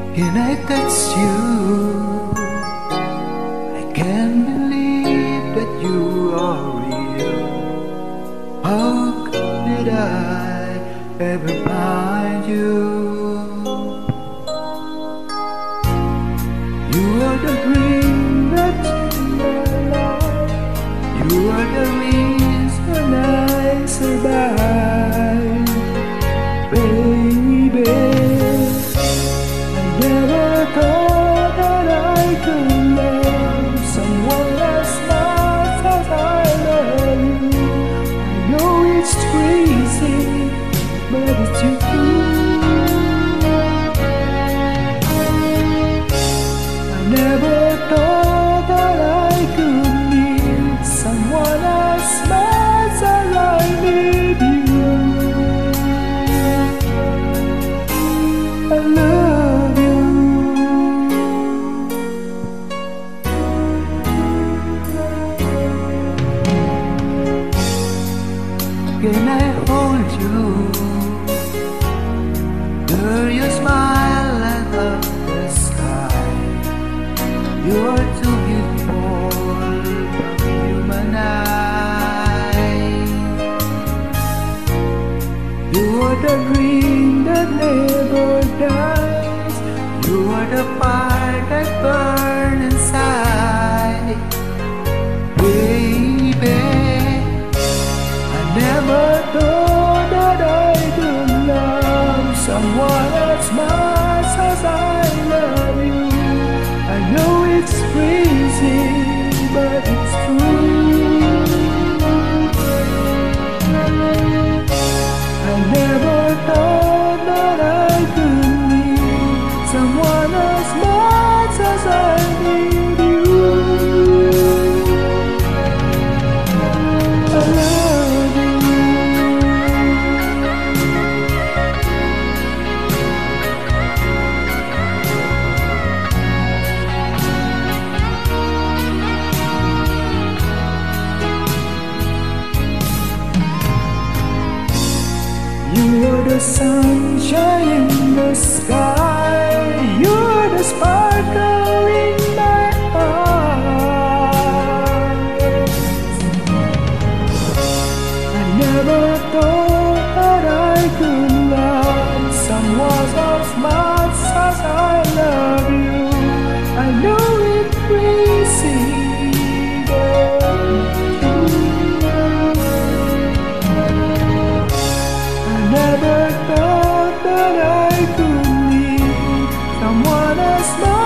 Can I touch you? I can't believe that you are real. How did I ever find you? You are the dream that's in my life. You are the reason I survive, baby. I never thought that I could love someone as much as I love you. I know it's crazy, but it's true. I never thought that I could need someone as much as I need you. I love you. Can I hold you? Girl, you smile light up the sky. You are too beautiful from human eye. You are the dream that never dies. You are the fire that burns inside, baby. I never thought that I could love someone as much as I love you. I know it's crazy, but it's true. I never thought that I could need someone as much as I need you. I love you. You are the sunshine in the sky. You are the sparkle in my eyes. I never thought that I could love someone as much as I love you. I know it's crazy, but I never thought that I could need someone as much